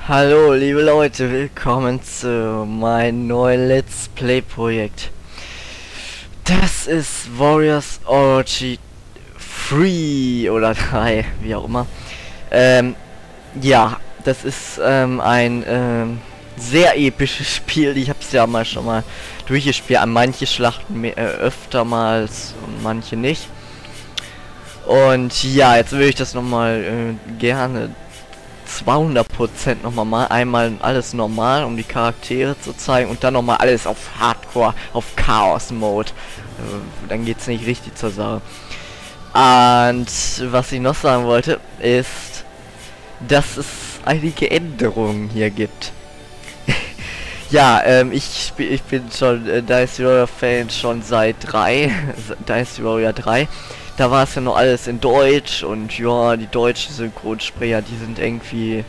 Hallo liebe Leute, willkommen zu meinem neuen Let's Play Projekt. Das ist Warriors Orgy 3 oder 3, wie auch immer. Ja, das ist ein sehr episches Spiel. Ich habe es ja schon mal durchgespielt. An manche Schlachten öftermals und manche nicht. Und ja, jetzt würde ich das nochmal gerne 200% nochmal einmal alles normal, um die Charaktere zu zeigen, und dann nochmal alles auf Hardcore, auf Chaos Mode. Dann geht's nicht richtig zur Sache. Und was ich noch sagen wollte, ist, dass es einige Änderungen hier gibt. Ja, ich bin schon Dynasty Warrior Fan schon seit Dynasty Warrior 3. Da war es ja noch alles in Deutsch, und ja, die deutschen Synchronsprecher, die sind irgendwie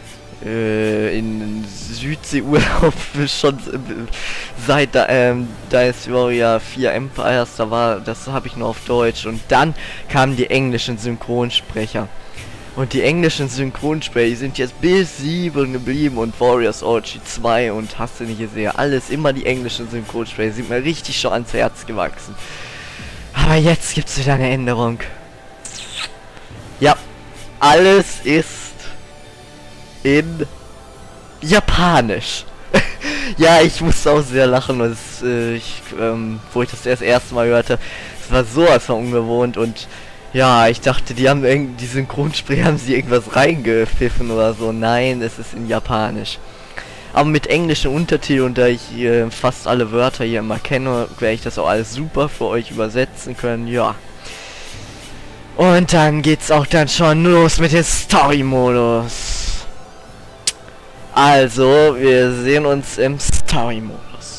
in Südseeurlaub schon seit Dynasty Warrior 4 Empires, das habe ich nur auf Deutsch, und dann kamen die englischen Synchronsprecher. Und die englischen Synchronsprecher, die sind jetzt bis 7 geblieben, und Warriors Orgy 2 und hast du nicht gesehen, alles immer die englischen Synchronsprecher, sind mir richtig schon ans Herz gewachsen. Aber jetzt gibt's wieder eine Änderung. Ja, alles ist in Japanisch. Ja, ich musste auch sehr lachen, und wo ich das erste Mal hörte, es war sowas von ungewohnt, und ja, ich dachte, die Synchronsprecher haben sie irgendwas reingepfiffen oder so. Nein, es ist in Japanisch. Aber mit englischen Untertiteln, und da ich fast alle Wörter hier immer kenne, werde ich das auch alles super für euch übersetzen können, ja. Und dann geht's auch dann schon los mit dem Story-Modus. Also, wir sehen uns im Story-Modus.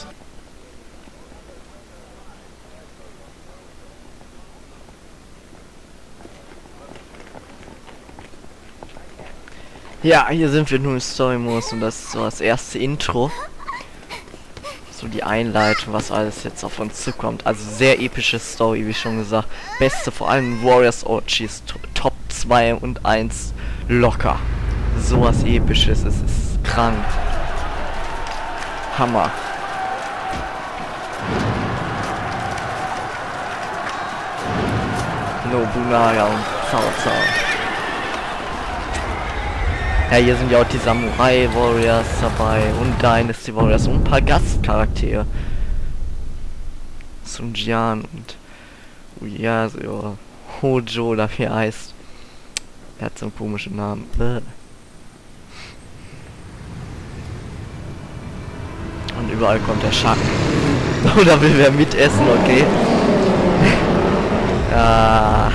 Ja, hier sind wir nun im Story-Modus, und das ist so das erste Intro. So die Einleitung, was alles jetzt auf uns zukommt. Also sehr epische Story, wie schon gesagt. Beste, vor allem Warriors Orgies, Top 2 und 1 locker. Sowas Episches, es ist krank. Hammer. Nobunaga und Cao Cao. Ja, hier sind ja auch die Samurai Warriors dabei und Dynasty Warriors und ein paar Gastcharaktere. Sun Jian und Uyasu, Hojo, oder wie er heißt. Er hat so einen komischen Namen. Und überall kommt der Schatten. Oder will wer mitessen, okay? Ah.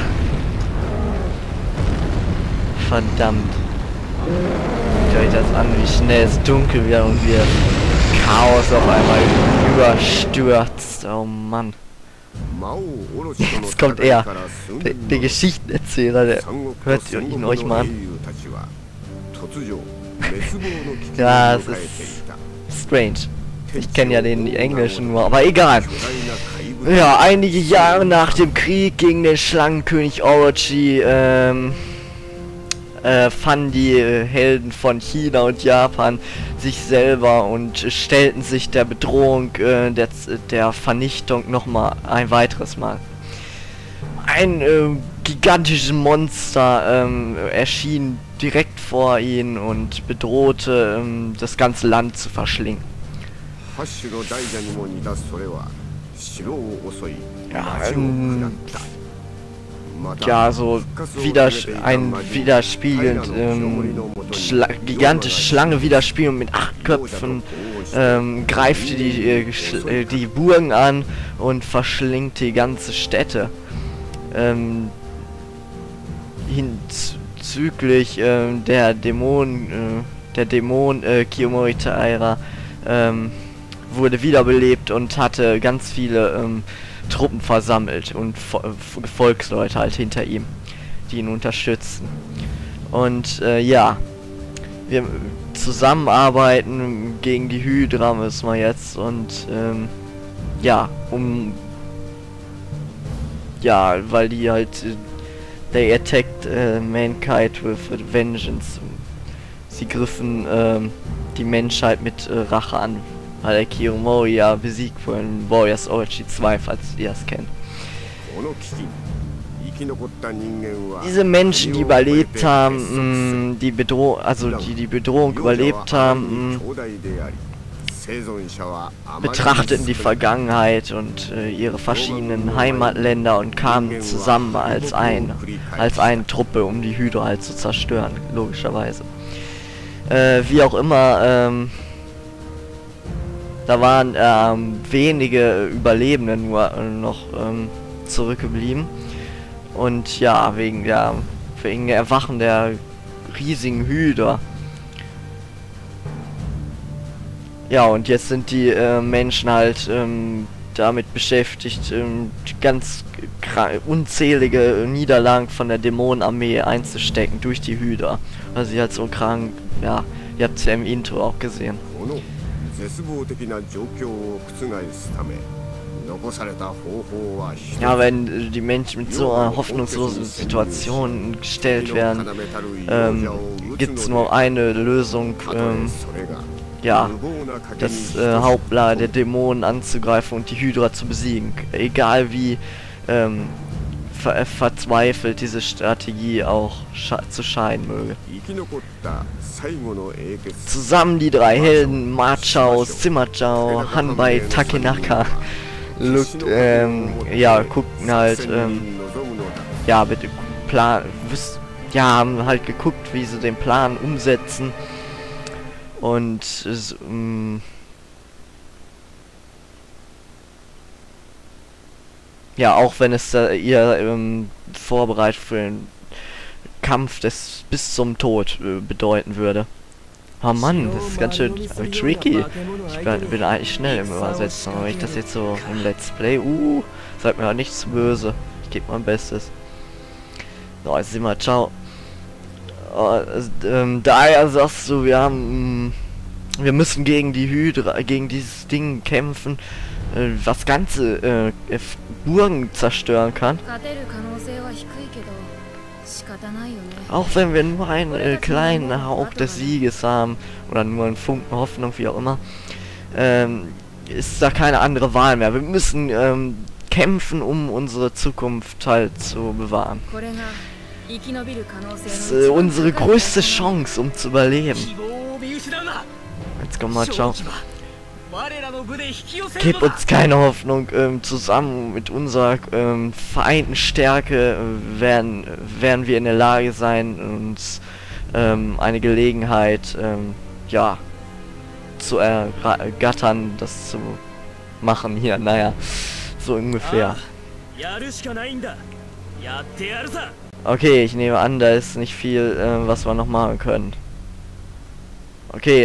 Verdammt. Guckt euch das an, wie schnell es dunkel wird und wie Chaos auf einmal überstürzt. Oh Mann. Jetzt kommt er. Der Geschichtenerzähler, der hört ihn euch mal an. Ja, es ist strange. Ich kenne ja den Englischen nur, aber egal. Ja, einige Jahre nach dem Krieg gegen den Schlangenkönig Orochi, fanden die Helden von China und Japan sich selber und stellten sich der Bedrohung der Vernichtung nochmal ein weiteres Mal. Ein gigantisches Monster erschien direkt vor ihnen und bedrohte das ganze Land zu verschlingen. Ja, so widerspiegelt, gigantische Schlange widerspiegelnd mit 8 Köpfen, greift die Burgen an und verschlingt die ganze Städte. Hinzüglich der Dämon Kiyomori Taira wurde wiederbelebt und hatte ganz viele Truppen versammelt und Gefolgsleute halt hinter ihm, die ihn unterstützen. Und ja, wir zusammenarbeiten gegen die Hydra müssen wir jetzt, und ja, weil die halt they attacked mankind with vengeance. sie griffen die Menschheit mit Rache an, weil der Kiyomori ja besiegt wurde in Warriors Orochi 2, falls ihr es kennt. Diese Menschen, die überlebt haben, die Bedrohung überlebt haben, betrachteten die Vergangenheit und ihre verschiedenen Heimatländer und kamen zusammen als eine Truppe, um die Hydra halt zu zerstören, logischerweise. Wie auch immer, da waren wenige Überlebende nur noch zurückgeblieben. Und ja, wegen der Erwachen der riesigen Hydra. Ja, und jetzt sind die Menschen halt damit beschäftigt, ganz unzählige Niederlagen von der Dämonenarmee einzustecken durch die Hydra. Weil sie halt so krank, ja, ihr habt es ja im Intro auch gesehen. Ja, wenn die Menschen mit so einer hoffnungslosen Situation gestellt werden, gibt es nur eine Lösung, ja, das Hauptlager der Dämonen anzugreifen und die Hydra zu besiegen. Egal wie verzweifelt diese Strategie auch zu scheinen möge. Zusammen die drei Helden, Machao, Sima-Chao, Hanbai, Takenaka, ja, guckten halt, ja, mit dem Plan, ja, haben halt geguckt, wie sie den Plan umsetzen. Und ja, auch wenn es ihr vorbereitet für den Kampf bis zum Tod bedeuten würde. Oh Mann, das ist ganz schön tricky. Ich bin eigentlich schnell im Übersetzen, aber wenn ich das jetzt so im Let's Play, seid mir auch nicht zu böse. Ich gebe mein Bestes. So, jetzt sind wir, ciao. Daher sagst du, wir müssen gegen die Hydra, gegen dieses Ding kämpfen, was ganze Burgen zerstören kann. Auch wenn wir nur einen kleinen Hauch des Sieges haben, oder nur einen Funken Hoffnung, wie auch immer, ist da keine andere Wahl mehr. Wir müssen kämpfen, um unsere Zukunft halt zu bewahren. Das ist unsere größte Chance, um zu überleben. Jetzt komm mal, ciao. Gib uns keine Hoffnung, zusammen mit unserer vereinten Stärke werden wir in der Lage sein, uns eine Gelegenheit, ja, zu ergattern, das zu machen hier, naja, so ungefähr. Okay, ich nehme an, da ist nicht viel, was wir noch machen können. Okay,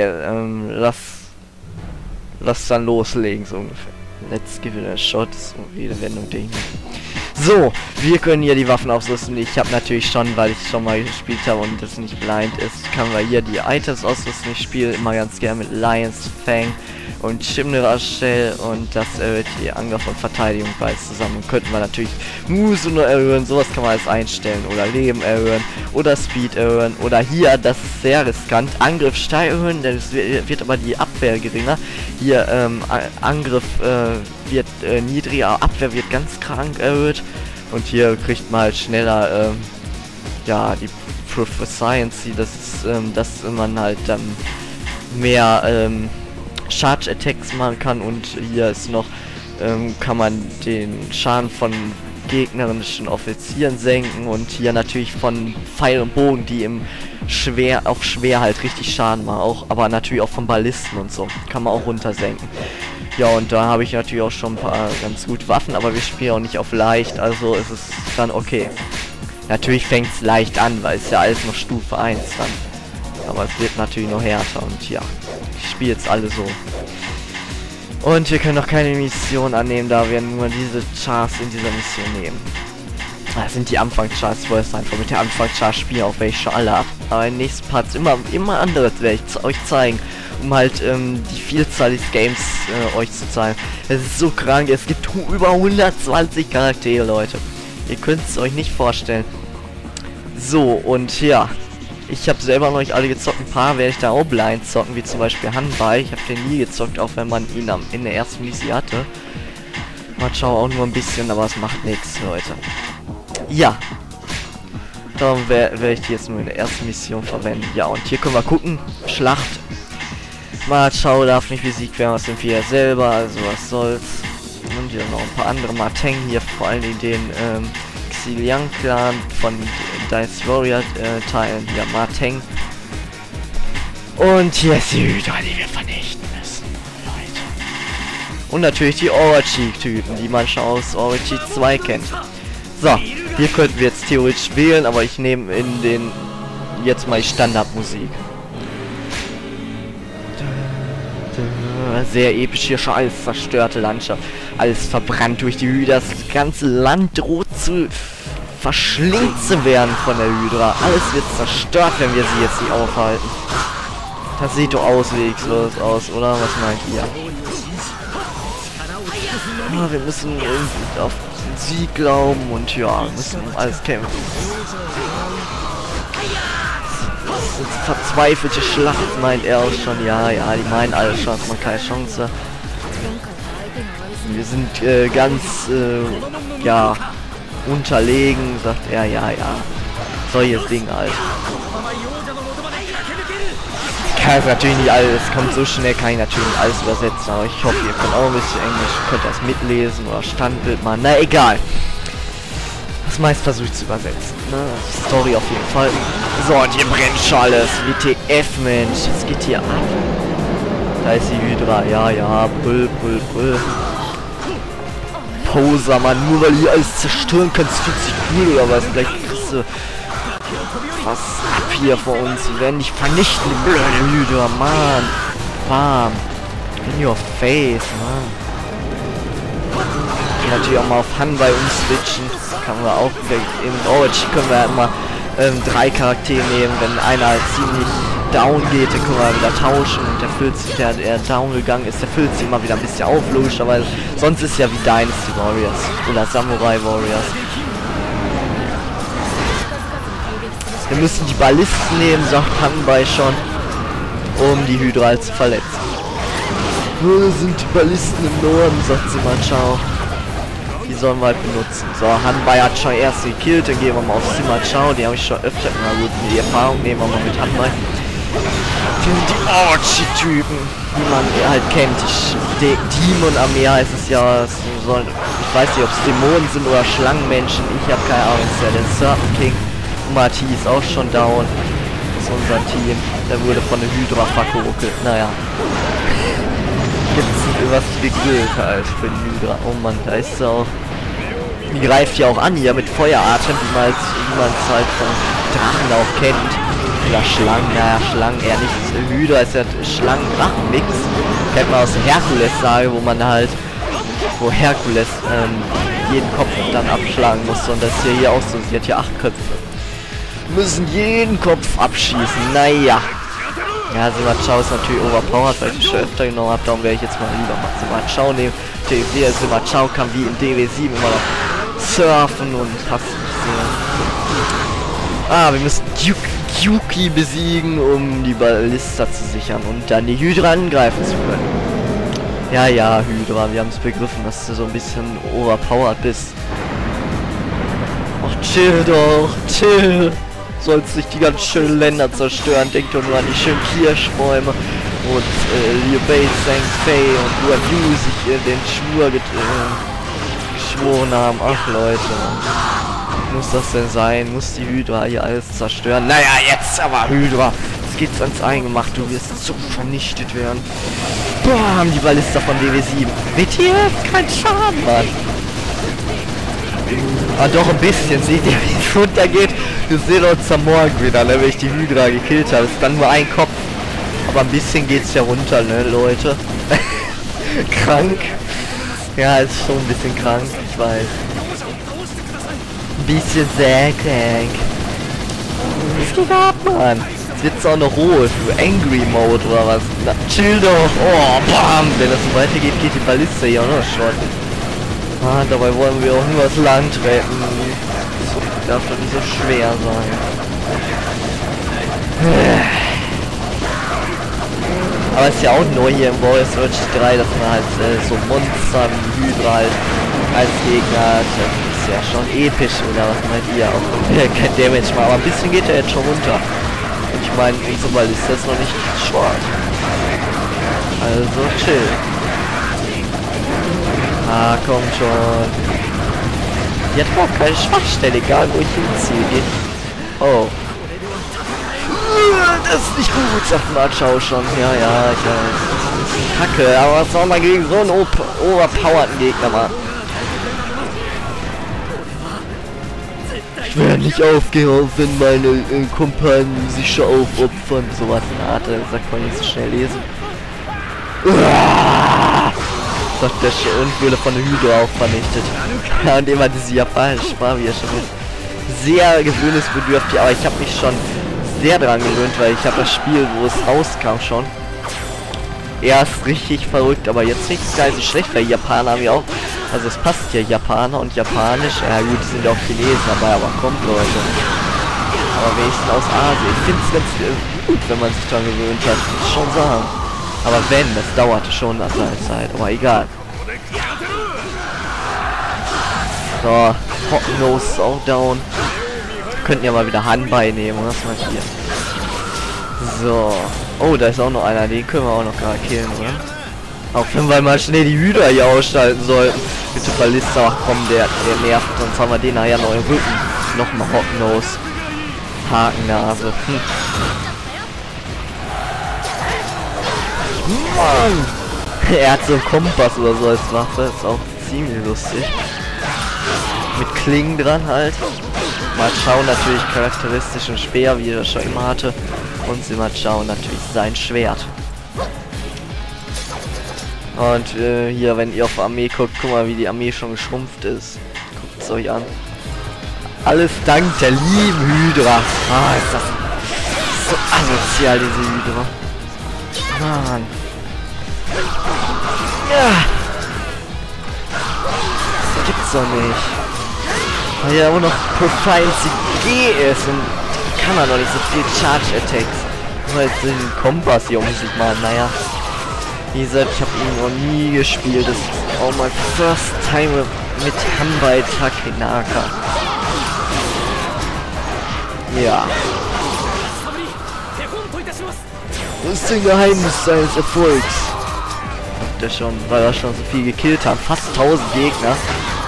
lass dann loslegen, so ungefähr. Let's give it a shot, so Redewendung Ding. So, wir können hier die Waffen ausrüsten. Ich habe natürlich schon, weil ich schon mal gespielt habe und das nicht blind ist, kann man hier die Items ausrüsten. Ich spiele immer ganz gerne mit Lions Fang und Chimnera Shell und das erhöht die Angriff und Verteidigung beides zusammen. Und könnten wir natürlich Musu nur erhöhen, sowas kann man alles einstellen, oder Leben erhöhen oder Speed erhöhen, oder hier, das ist sehr riskant, Angriff steil erhöhen, denn es wird aber die Abwehr geringer. Hier Angriff wird niedriger, Abwehr wird ganz krank erhöht, und hier kriegt man halt schneller ja, die Proficiency, das ist, dass man halt dann mehr Charge Attacks machen kann, und hier ist noch, kann man den Schaden von gegnerischen Offizieren senken, und hier natürlich von Pfeil und Bogen, die im schwer halt richtig Schaden machen, auch, aber natürlich auch von Ballisten und so, kann man auch runtersenken. Ja, und da habe ich natürlich auch schon ein paar ganz gute Waffen, aber wir spielen auch nicht auf leicht, also ist es dann okay. Natürlich fängt es leicht an, weil es ja alles noch Stufe 1 dann. Aber es wird natürlich noch härter, und ja, ich spiele jetzt alle so. Und wir können noch keine Mission annehmen, da wir nur diese Chars in dieser Mission nehmen. Das sind die Anfangschars, ich wollte es einfach mit der Anfangschars spielen, auch wenn ich schon alle habe. Aber in den nächsten Parts immer anderes werde ich euch zeigen, um halt die Vielzahl des Games euch zu zeigen. Es ist so krank, es gibt über 120 Charaktere, Leute. Ihr könnt es euch nicht vorstellen. So, und ja, Ich habe selber noch nicht alle gezockt. Ein paar werde ich da auch blind zocken, wie zum Beispiel Hanbai. Ich habe den nie gezockt, auch wenn man ihn in der ersten Mission hatte. Matschau auch nur ein bisschen, aber es macht nichts, Leute. Ja. Darum werde ich die jetzt nur in der ersten Mission verwenden. Ja, und hier können wir gucken. Schlacht. Matschau darf nicht besiegt werden, das sind wir selber, also was soll's. Und hier noch ein paar andere Mateng hier, vor allem den Xiliang Clan von Dice Warrior Teilen, hier Mateng. Und hier ist die Hydra, die wir vernichten müssen, Leute. Und natürlich die Orochi-Typen, die man schon aus Orochi 2 kennt. So, hier könnten wir jetzt theoretisch wählen, aber ich nehme in den jetzt mal die Standardmusik. Sehr episch hier, schon alles zerstörte Landschaft. Alles verbrannt durch die Hydra. Das ganze Land droht zu verschlingt zu werden von der Hydra. Alles wird zerstört, wenn wir sie jetzt nicht aufhalten. Das sieht doch auswegslos aus, oder? Was meint ihr? Ja, wir müssen irgendwie auf den Sieg glauben und ja, müssen um alles kämpfen. Das ist eine verzweifelte Schlacht, meint er auch schon. Ja, die meinen alle schon, hat man keine Chance. Wir sind ganz, ja, unterlegen, sagt er, ja. Solches Ding halt. Kann es natürlich nicht alles, kommt so schnell, kann ich natürlich nicht alles übersetzen, aber ich hoffe, ihr könnt auch ein bisschen Englisch, könnt das mitlesen oder Standbild machen, na egal. Das meist versuche ich zu übersetzen, ne? Story auf jeden Fall. So, und hier brennt schon alles. WTF, Mensch, was geht hier ab? Da ist die Hydra, ja, Brüll. Poser, Mann, nur weil ihr alles zerstören könnt, ist 40 cool oder was? Gleich kriegst du was ab hier vor uns. Wir werden dich vernichten, die blöde Hydra, Mann. Bam. In your face, Mann. Natürlich auch mal auf Hanbai umswitchen. Das kann man auch in Orochi können wir immer 3 Charaktere nehmen. Wenn einer ziemlich down geht, dann können wir wieder tauschen und der down gegangen ist, der füllt sich immer wieder ein bisschen auf, logischerweise. Sonst ist ja wie Dynasty Warriors oder Samurai Warriors. Wir müssen die Ballisten nehmen, sagt Hanbai schon, um die Hydra zu verletzen. Wo sind die Ballisten im Norden, sagt sie mal, ciao. Die sollen wir halt benutzen. So, Hanbai hat schon erst gekillt, dann gehen wir mal auf Sima Chao, die habe ich schon öfter, na gut, die Erfahrung nehmen wir mal mit Hanbai. Die Orochi-Typen, die man halt kennt. Demon-Armee heißt es ja, ich weiß nicht, ob es Dämonen sind oder Schlangenmenschen, ich habe keine Ahnung, es ist ja der Serpent King. Mati ist auch schon down. Das ist unser Team. Der wurde von der Hydra verkokelt. Naja. Gibt's was gegrillt halt für die Hydra. Oh Mann, da ist sie auch. Die greift ja auch an hier mit Feueratem, wie man es halt von Drachen auch kennt. Oder Schlangen, naja, Schlangen eher nicht. Hydra ist ja Schlangen-Drachen-Mix. Kennt man aus der Herkules-Sage, wo Herkules jeden Kopf dann abschlagen musste. Und das ist hier auch so. Sie hat hier 8 Köpfe. Müssen jeden Kopf abschießen. Naja. Ja, Sima Chao ist natürlich overpowered, weil ich die schon öfter genommen habe. Darum werde ich jetzt mal lieber mal Sima Chao nehmen. Der Sima Chao kann wie in DW7 immer noch surfen und hast nicht sehen. Wir müssen Yuki besiegen, um die Ballista zu sichern und dann die Hydra angreifen zu können. Ja, Hydra, wir haben es begriffen, dass du so ein bisschen overpowered bist. Ach, chill doch, chill. Sollst nicht die ganz schönen Länder zerstören. Denk doch nur an die schönen Kirschbäume und Liu Bei, Zhang Fei und Guan Yu sich den Schwur geschworen haben. Ach Leute, muss das denn sein? Muss die Hydra hier alles zerstören? Naja, jetzt aber Hydra. Jetzt geht's ans Eingemacht. Du wirst so vernichtet werden. Boah, haben die Ballista von DW7. WTF, kein Schaden, Mann. Doch ein bisschen, seht ihr, wie es runtergeht? Wir sehen uns am Morgen wieder, ne, wenn ich die Hydra gekillt habe. Ist dann nur ein Kopf. Aber ein bisschen geht's ja runter, ne, Leute. Krank. Ja, ist schon ein bisschen krank, ich weiß. Ein bisschen sehr krank. Was geht ab, Mann? Jetzt wird's auch noch rot. Angry Mode oder was? Na, chill doch. Oh, bam. Wenn das so weitergeht, geht die Ballista hier auch noch schon. Dabei wollen wir auch nur das Land retten. Das darf doch nicht so schwer sein. Aber ist ja auch neu hier im Warriors Orchid 3, dass man halt so Monster wie Hydra halt als Gegner hat. Das ist ja schon episch, oder was meint ihr? Auch kein Damage mal, aber ein bisschen geht er jetzt schon runter. Und ich meine, unsere Ballista ist noch nicht short. Also chill. Ah, komm schon. Die hat auch keine Schwachstelle, egal wo ich hinziehe. Oh. Das ist nicht gut, sagt Machau schon. Ja, ich weiß. Das ist Kacke, aber was soll man gegen so einen overpowerten Gegner machen? Ich werde nicht aufgehen, auch wenn meine Kumpanen sich schon aufopfern. Sowas in der Art, sagt man nicht so schnell lesen. Sagt der schon und wurde von der Hydra auch vernichtet. Ja, und immer diese japanische Sprache, wie er schon wird. Sehr gewöhnungsbedürftig, aber ich habe mich schon sehr dran gewöhnt, weil ich habe das Spiel, wo es rauskam, schon erst richtig verrückt, aber jetzt nicht gar nicht so schlecht, weil Japaner haben ja auch, also es passt ja Japaner und Japanisch, ja gut, es sind auch Chinesen dabei, aber kommt Leute. Aber wenigstens aus Asien. Ich finde es ganz gut, wenn man sich dran gewöhnt hat, muss ich schon sagen. Aber wenn, das dauerte schon eine Zeit, aber egal. So, Hotnose ist auch down. Könnten ja mal wieder Hanbei nehmen, was mal hier. So. Oh, da ist auch noch einer, den können wir auch noch gerade killen, oder? Auch wenn wir mal schnell die Hydra hier ausschalten sollten. Bitte Ballista, ach komm, der nervt, sonst haben wir den nachher noch im Rücken. Nochmal Hotnose. Hakennase. Mann! Er hat so einen Kompass oder so als Waffe, ist auch ziemlich lustig. Mit Klingen dran halt. Machau natürlich charakteristischen Speer, wie er schon immer hatte. Und Machau natürlich sein Schwert. Und hier, wenn ihr auf Armee guckt, guck mal, wie die Armee schon geschrumpft ist. Guckt es euch an. Alles dank der lieben Hydra. Ah, ist das so asozial, diese Hydra. Mann. Ja. Das gibt's doch nicht. Weil ja auch noch Proficiency G ist und kann man doch nicht so viel Charge Attacks. Nur jetzt den Kompass hier um sich mal, naja. Wie gesagt, ich habe ihn noch nie gespielt. Das ist auch mein first time mit Hanbei Takenaka. Ja. Das ist ein Geheimnis seines Erfolgs. Habt ihr schon, weil wir schon so viel gekillt haben. Fast 1000 Gegner.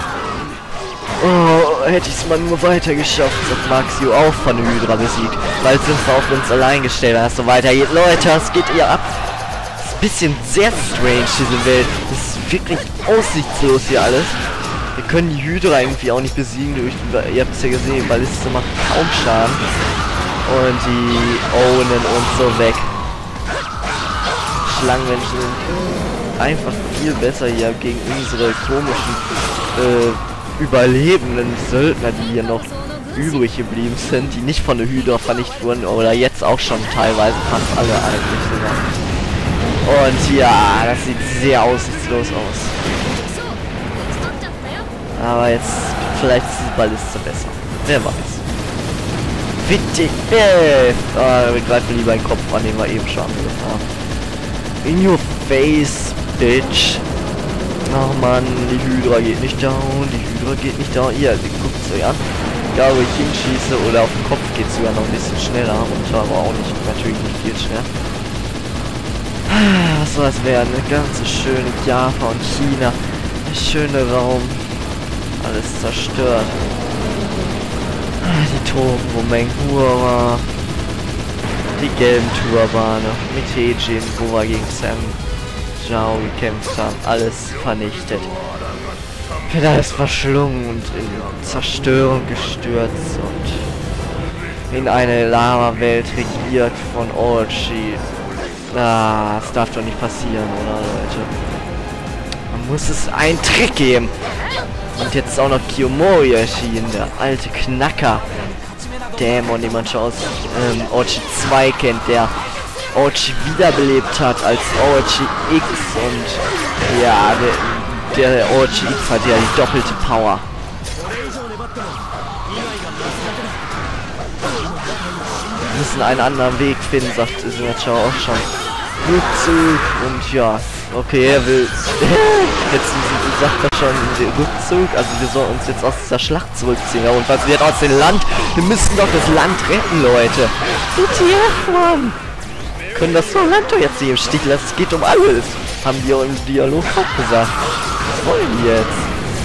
Oh, hätte ich es mal nur weiter geschafft, sagt Maxio auch von der Hydra besiegt. Bald sind wir auf uns allein gestellt, wenn es so weitergeht. Leute, was geht ihr ab? Das ist ein bisschen sehr strange, diese Welt. Das ist wirklich aussichtslos hier alles. Wir können die Hydra irgendwie auch nicht besiegen. Ihr habt es ja gesehen, die Balliste macht kaum Schaden. Und die ownen uns so weg. Schlangenmenschen sind einfach viel besser hier gegen unsere komischen überlebenden Söldner, die hier noch übrig geblieben sind, die nicht von der Hydra vernichtet wurden oder jetzt auch schon teilweise fast alle eigentlich sogar. Und ja, das sieht sehr aussichtslos aus. Aber jetzt vielleicht ist die Balliste besser. Wer weiß. Bitte. Wir greifen lieber den Kopf an, den wir eben schon angegriffen haben. In your face, bitch. Ach man, die Hydra geht nicht down, die Hydra geht nicht down. Ihr guckt es euch an. Egal wo ich hinschieße oder auf den Kopf geht es sogar noch ein bisschen schneller. Und aber auch nicht, natürlich nicht viel schneller. Was soll das werden? Eine ganze schöne Japan und China. Der schöne Raum. Alles zerstört. Die Toten, wo Menghura. Die gelben Turbane. Mit Heijin, wo wir gegen Sam Zhao gekämpft haben. Alles vernichtet. Wird alles verschlungen und in Zerstörung gestürzt und in eine Lava-Welt regiert von Orochi. Ah, das darf doch nicht passieren, oder Leute? Man muss es einen Trick geben. Und jetzt ist auch noch Kiyomori erschienen, der alte Knacker. Dämon, den man schon aus Orochi 2 kennt, der Orochi wiederbelebt hat als Orochi X und ja, der Orochi X hat ja die doppelte Power. Wir müssen einen anderen Weg finden, sagt Sinatra auch schon. Rückzug und ja, okay, er will jetzt sagt er schon Rückzug, also wir sollen uns jetzt aus dieser Schlacht zurückziehen. Ja, und was wird aus dem Land? Wir müssen doch das Land retten, Leute. ETF, Mann! Wir können das so Land doch jetzt nicht im Stich lassen, es geht um alles. Haben die auch im Dialog auch gesagt. Was wollen die jetzt?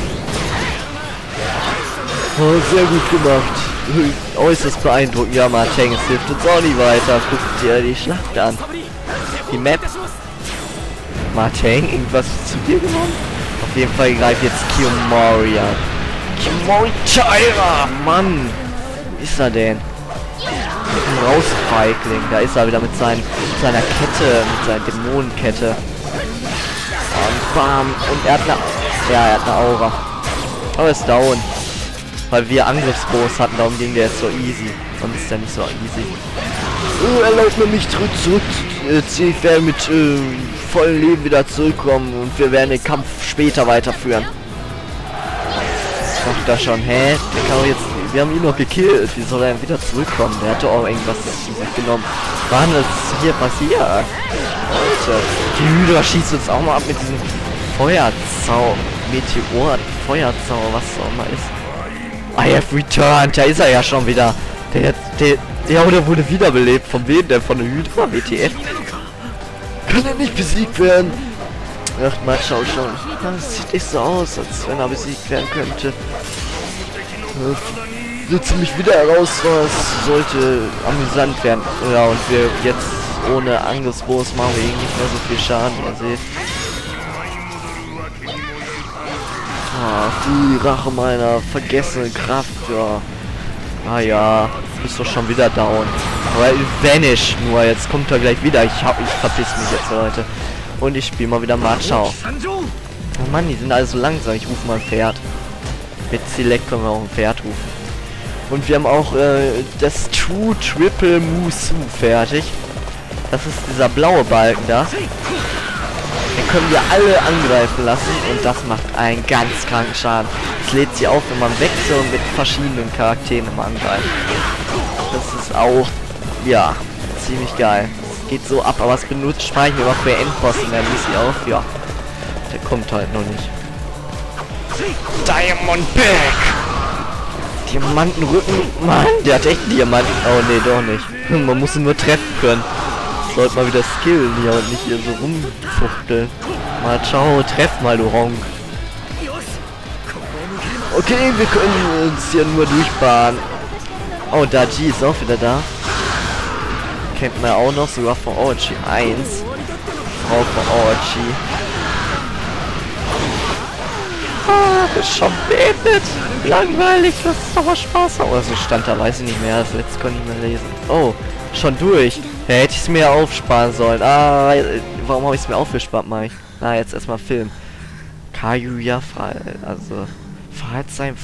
Oh, sehr gut gemacht. Äußerst beeindruckend. Ja, Marteng, es hilft uns auch nicht weiter. Guckt dir die Schlacht an. Die Map. Marteng, irgendwas zu dir genommen? Auf jeden Fall greift jetzt Kiyomori an. Kiyomori Taira! Mann! Wo ist er denn? Rausfeigling. Da ist er wieder mit seiner Kette, mit seiner Dämonenkette. Und bam! Und er hat eine... Ja, er hat eine Aura. Aber er ist down. Weil wir Angriffsbos hatten, darum ging der jetzt so easy. Und ist ja nicht so easy. Erlaubt mir mich zurück. Ich werde mit vollem Leben wieder zurückkommen und wir werden den Kampf später weiterführen. Sagt er schon, hä? Der kann doch jetzt. Wir haben ihn noch gekillt. Wie soll er denn wieder zurückkommen? Der hatte auch irgendwas genommen. Wann ist hier passiert? Leute, die Hydra schießt uns auch mal ab mit diesem Feuerzau. Meteor, Feuerzau, was auch immer ist. I have returned, da ist er ja schon wieder. Der wurde wiederbelebt. Von wem denn? Von der Hydra? WTF? Kann er nicht besiegt werden? Ach, mal schau schon. Das sieht nicht so aus, als wenn er besiegt werden könnte. Sitzen mich wieder heraus, was sollte amüsant werden. Ja, und wir jetzt ohne Angriffsbos machen wir nicht mehr so viel Schaden, wie ihr seht. Ah, die Rache meiner vergessenen Kraft, ja. Ah ja, bist doch schon wieder down. Aber vanish nur, jetzt kommt er gleich wieder. Ich verpiss mich jetzt, Leute. Und ich spiele mal wieder Machao. Oh Mann, die sind alle so langsam. Ich rufe mal ein Pferd. Mit Select können wir auch ein Pferd rufen. Und wir haben auch das True Triple Musu fertig. Das ist dieser blaue Balken da. Den können wir alle angreifen lassen und das macht einen ganz kranken Schaden. Es lädt sie auf, wenn man wechselt und mit verschiedenen Charakteren immer angreift. Das ist auch, ja, ziemlich geil. Es geht so ab, aber es benutzt, speichern wir auch für Endbossen, dann ist sie auf, ja. Der kommt halt noch nicht. Diamond Back! Diamantenrücken, Mann, der hat echt einen Diamanten. Oh nee, doch nicht. Man muss ihn nur treffen können. Sollte mal wieder skillen hier und nicht hier so rumfuchteln. Mal ciao, treff mal, du Honk. Okay, wir können uns hier nur durchbahnen. Oh, Daji ist auch wieder da. Kennt man auch noch, sogar von Orochi 1. Frau von Orochi. Ah, ist schon beendet. Langweilig, das ist aber Spaß. Oh, so stand da, weiß ich nicht mehr. Das letzte konnte ich nicht mehr lesen. Oh, schon durch. Ja, hätte ich es mir aufsparen sollen. Ah, warum habe ich es mir aufgespart, Mike? Na, jetzt erstmal Film. Kaguya frei. Also, Fragezeichen.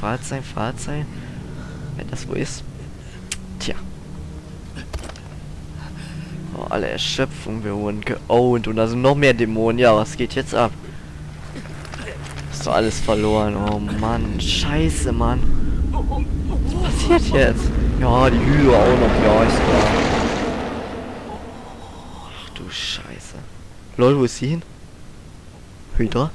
Wenn das wo ist. Tja. Oh, alle Erschöpfung, wir wurden geowned und da sind noch mehr Dämonen. Ja, was geht jetzt ab? Ist doch alles verloren. Oh Mann, scheiße, Mann. Was passiert jetzt? Ja, die Hydra auch noch. Ja, ist klar. Ach du Scheiße. Lol, wo ist sie hin? Hydra?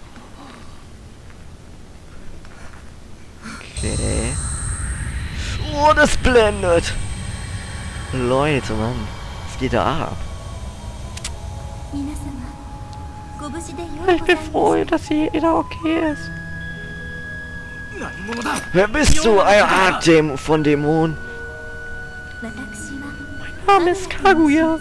Okay. Oh, das blendet. Leute, Mann. Was geht da ab? Ich bin froh, dass jeder okay ist. Wer bist du, eine Art von Dämon? Mein Name ist Kaguya.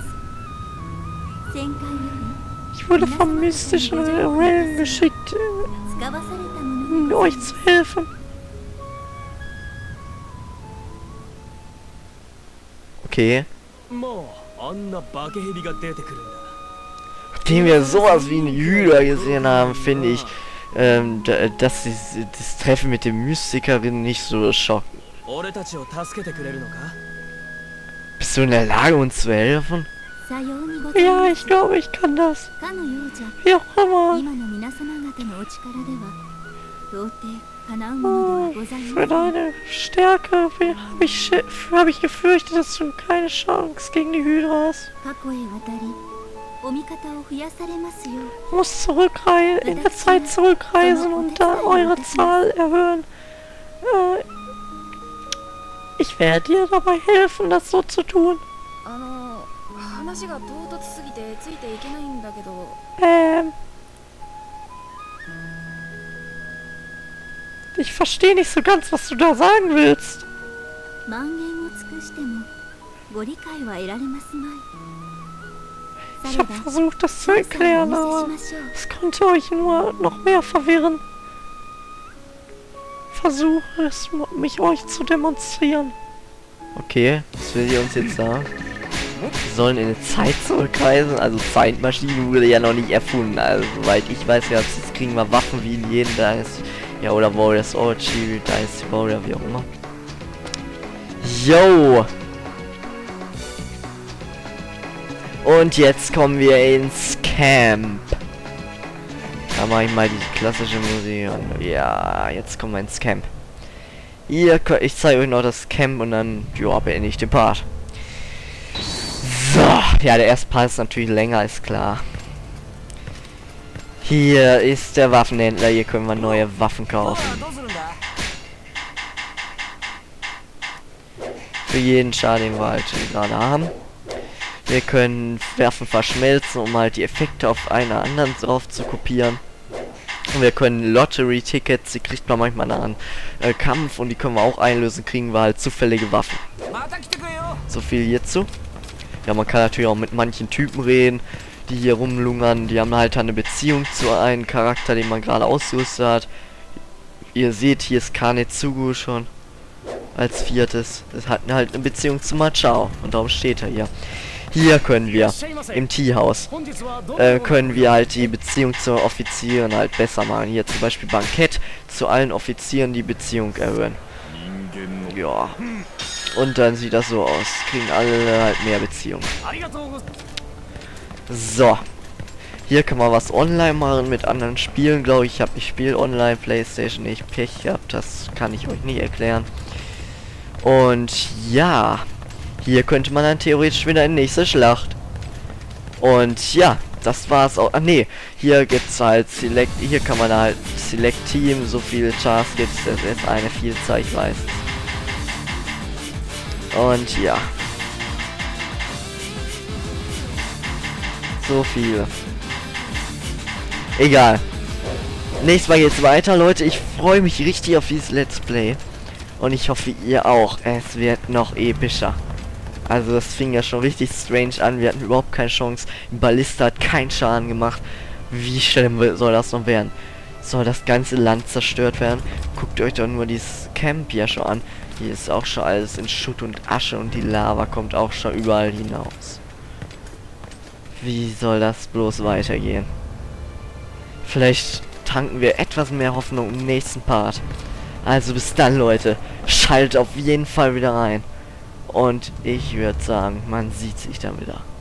Ich wurde vom mystischen Realm geschickt, euch zu helfen. Okay. Nachdem wir sowas wie eine Hydra gesehen haben, finde ich, dass das Treffen mit dem Mystikerin nicht so schockt. Bist du in der Lage, uns zu helfen? Ja, ich glaube, ich kann das. Wie auch immer. Für deine Stärke hab ich gefürchtet, dass du keine Chance gegen die Hydra hast. Du musst in der Zeit zurückreisen und da eure Zahl erhöhen. Ich werde dir dabei helfen, das so zu tun. Ich verstehe nicht so ganz, was du da sagen willst. Ich habe versucht, das zu erklären, aber es konnte euch nur noch mehr verwirren. Versuche es, euch zu demonstrieren. Okay, was will sie uns jetzt sagen? Wir sollen in die Zeit zurückreisen, also Zeitmaschine wurde ja noch nicht erfunden, also soweit ich weiß, ja, jetzt kriegen wir Waffen wie in jedem Dynasty, ja, oder Warriors Orgy, Dynasty Warrior, wie auch immer. Yo! Und jetzt kommen wir ins Camp. Da mache ich mal die klassische Musik und ja, jetzt kommen wir ins Camp. Hier, ich zeige euch noch das Camp und dann, ja, beende ich den Part. So, ja, der erste Part ist natürlich länger, ist klar. Hier ist der Waffenhändler, hier können wir neue Waffen kaufen. Für jeden Schaden, den wir halt gerade haben. Wir können Waffen verschmelzen, um halt die Effekte auf einer anderen drauf zu kopieren. Und wir können Lottery-Tickets, die kriegt man manchmal nach einem Kampf und die können wir auch einlösen, kriegen wir halt zufällige Waffen. So viel hierzu. Ja, man kann natürlich auch mit manchen Typen reden, die hier rumlungern. Die haben halt eine Beziehung zu einem Charakter, den man gerade ausgerüstet hat. Ihr seht, hier ist Kanetsugu schon als viertes. Das hat halt eine Beziehung zu Machao und darum steht er hier. Hier können wir, im Teehaus, können wir halt die Beziehung zu Offizieren halt besser machen. Hier zum Beispiel Bankett, zu allen Offizieren die Beziehung erhöhen. Ja. Und dann sieht das so aus. Kriegen alle halt mehr Beziehungen. So. Hier kann man was online machen mit anderen Spielen, glaube ich. Ich spiele online, Playstation, ich Pech gehabt. Das kann ich euch nicht erklären. Und ja. Hier könnte man dann theoretisch wieder in die nächste Schlacht. Und ja, das war's auch. Ah ne, hier gibt's halt Select, hier kann man halt Select Team, so viele Chars gibt's, das ist eine Vielzahl, ich weiß. Und ja. So viel. Egal. Nächstes Mal geht's weiter, Leute. Ich freue mich richtig auf dieses Let's Play. Und ich hoffe, ihr auch. Es wird noch epischer. Also das fing ja schon richtig strange an. Wir hatten überhaupt keine Chance. Ballista hat keinen Schaden gemacht. Wie schlimm soll das noch werden? Soll das ganze Land zerstört werden? Guckt euch doch nur dieses Camp hier schon an. Hier ist auch schon alles in Schutt und Asche und die Lava kommt auch schon überall hinaus. Wie soll das bloß weitergehen? Vielleicht tanken wir etwas mehr Hoffnung im nächsten Part. Also bis dann, Leute. Schaltet auf jeden Fall wieder rein. Und ich würde sagen, man sieht sich dann wieder.